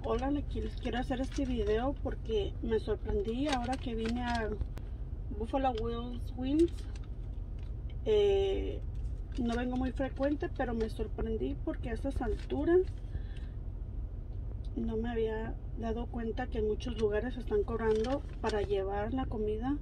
Hola, les quiero hacer este video porque me sorprendí ahora que vine a Buffalo Wild Wings. No vengo muy frecuente, pero me sorprendí porque a estas alturas no me había dado cuenta que en muchos lugares están cobrando para llevar la comida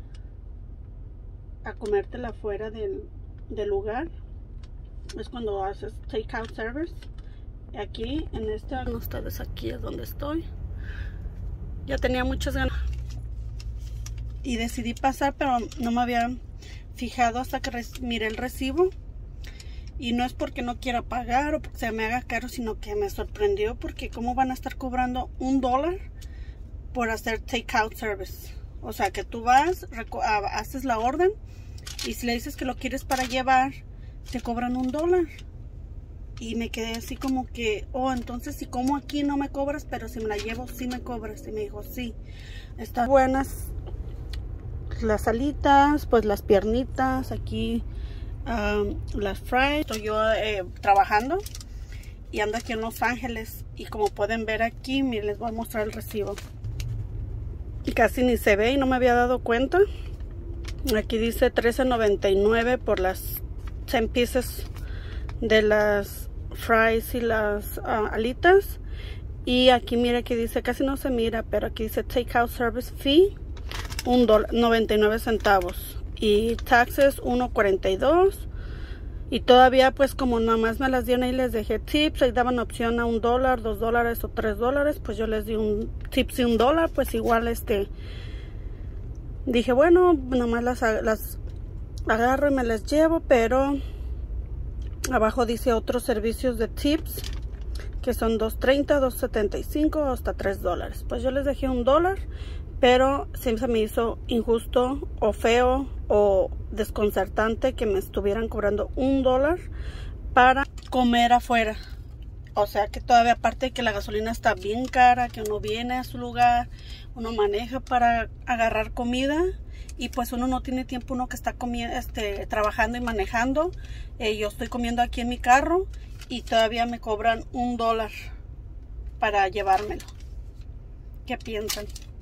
a comértela fuera del lugar. Es cuando haces takeout service. Aquí en ustedes, aquí es donde estoy. Ya tenía muchas ganas y decidí pasar, pero no me había fijado hasta que miré el recibo. Y no es porque no quiera pagar o porque se me haga caro, sino que me sorprendió porque cómo van a estar cobrando $1 por hacer takeout service. O sea que tú vas, haces la orden y si le dices que lo quieres para llevar, te cobran $1. Y me quedé así como que, oh, entonces si como aquí no me cobras, pero si me la llevo sí me cobras. Y me dijo, sí, están buenas las alitas, pues las piernitas, aquí las fries. Estoy yo trabajando y ando aquí en Los Ángeles. Y como pueden ver aquí, miren, les voy a mostrar el recibo. Y casi ni se ve y no me había dado cuenta. Aquí dice $13.99 por las 10 pieces de las fries y las alitas. Y aquí mira que dice, casi no se mira, pero aquí dice takeout service fee $1.99 y taxes $1.42. y todavía pues como nada más me las dieron ahí, les dejé tips. Ahí daban opción a $1, $2 o $3. Pues yo les di un tips y $1. Pues igual dije, bueno, nomás las agarro y me las llevo, pero abajo dice otros servicios de tips que son $2.30, $2.75 hasta $3. Pues yo les dejé $1, pero siempre me hizo injusto o feo o desconcertante que me estuvieran cobrando $1 para comer afuera. O sea que todavía, aparte de que la gasolina está bien cara, que uno viene a su lugar, uno maneja para agarrar comida y pues uno no tiene tiempo, uno que está comiendo, trabajando y manejando. Yo estoy comiendo aquí en mi carro y todavía me cobran $1 para llevármelo. ¿Qué piensan?